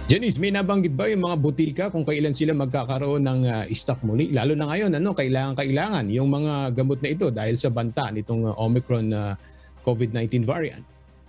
Janice, may nabanggit ba yung mga butika kung kailan sila magkakaroon ng stock muli? Lalo na ngayon, kailangan yung mga gamot na ito dahil sa banta nitong Omicron COVID-19 variant.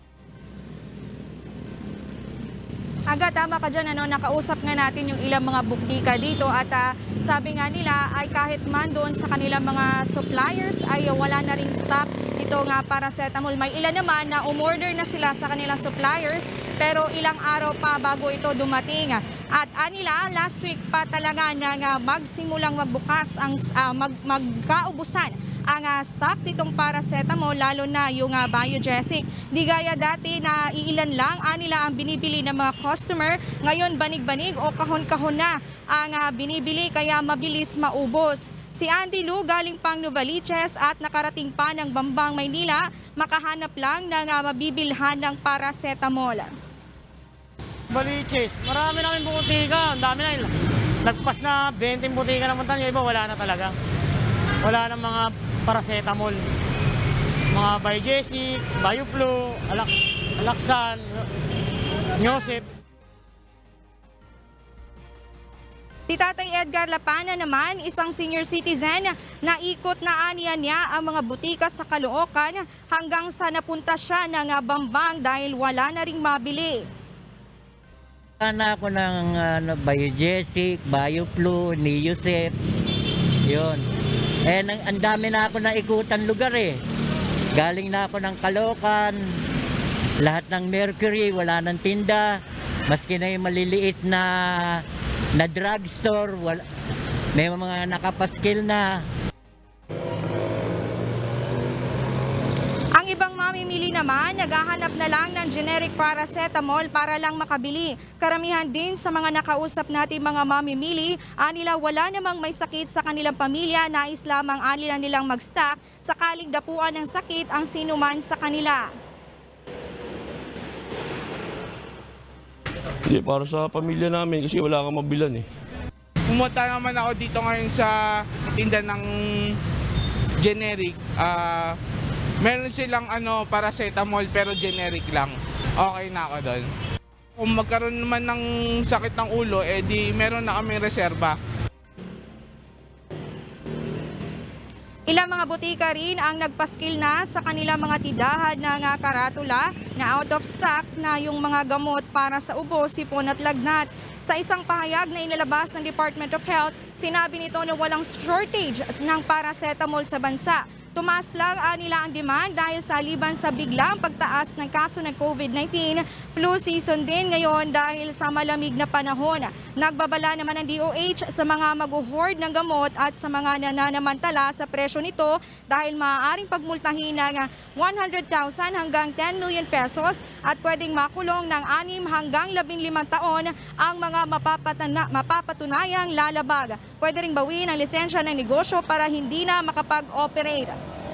Aga, tama ka dyan, nakausap nga natin yung ilang mga butika dito at sabi nga nila ay kahit man doon sa kanilang mga suppliers ay wala na ring stock ito nga paracetamol. May ilan naman na umorder na sila sa kanilang suppliers pero ilang araw pa bago ito dumating. At anila, last week pa talaga na magsimulang magbukas ang magkaubusan ang stock nitong paracetamol, lalo na yung Biogesic. Di gaya dati na iilan lang anila ang binibili ng mga customer. Ngayon banig-banig o kahon-kahon na ang binibili kaya mabilis maubos. Si Andy Lu galing pang Novaliches at nakarating pa ng Bambang, Maynila, makahanap lang ng mabibilhan ng paracetamol. Novaliches, marami na kaming butika, ang dami na. Nagpas na 20 butika naman tayo, iba wala na talaga. Wala na mga paracetamol, mga Biogesic, Bioflu, Alaxan, Nyosep. Si Tatay Edgar Lapana naman, isang senior citizen, naikot na aniya niya ang mga butika sa Caloocan hanggang sa napunta siya ng Bambang dahil wala na ring mabili. Na ako ng Biogesic, Bioflu, Nyosep, yun. Ang dami na ako naikutan lugar eh. Galing na ako ng Caloocan, lahat ng Mercury, wala ng tinda. Maski na yung maliliit na drugstore, may mga nakapaskil na. Ang ibang mamimili naman, naghahanap na lang ng generic paracetamol para lang makabili. Karamihan din sa mga nakausap natin mga mamimili, anila wala namang may sakit sa kanilang pamilya, nais lamang anila nilang mag-stock sakaling dapuan ng sakit ang sinuman sa kanila. Hindi, para sa pamilya namin kasi wala kang mabilan eh. Pumunta naman ako dito ngayon sa tinda ng generic. Meron silang paracetamol pero generic lang. Okay na ako doon. Kung magkaroon naman ng sakit ng ulo, di meron na kaming reserba. Ilang mga butika rin ang nagpaskil na sa kanilang mga tindahan ng karatula na out of stock na yung mga gamot para sa ubo, sipon at lagnat. Sa isang pahayag na inilabas ng Department of Health, sinabi nito na walang shortage ng paracetamol sa bansa. Tumaas lang nila ang demand dahil sa liban sa biglang pagtaas ng kaso ng COVID-19. Flu season din ngayon dahil sa malamig na panahon. Nagbabala naman ang DOH sa mga mag-hoard ng gamot at sa mga nananamantala sa presyo nito dahil maaaring pagmultahin ng 100,000 hanggang 10 million pesos at pwedeng makulong ng 6 hanggang 15 taon ang mga mapapatunayang lalabag. Pwede ring bawiin ang lisensya ng negosyo para hindi na makapag-operate.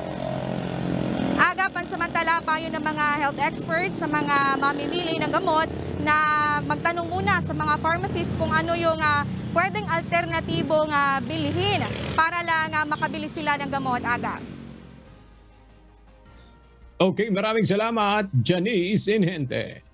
Aga, pansamantala payo ng mga health experts sa mga mamimili ng gamot na magtanong muna sa mga pharmacist kung ano yung pwedeng alternatibong bilhin para lang makabili sila ng gamot. Aga. Okay, maraming salamat, Janice Inhente.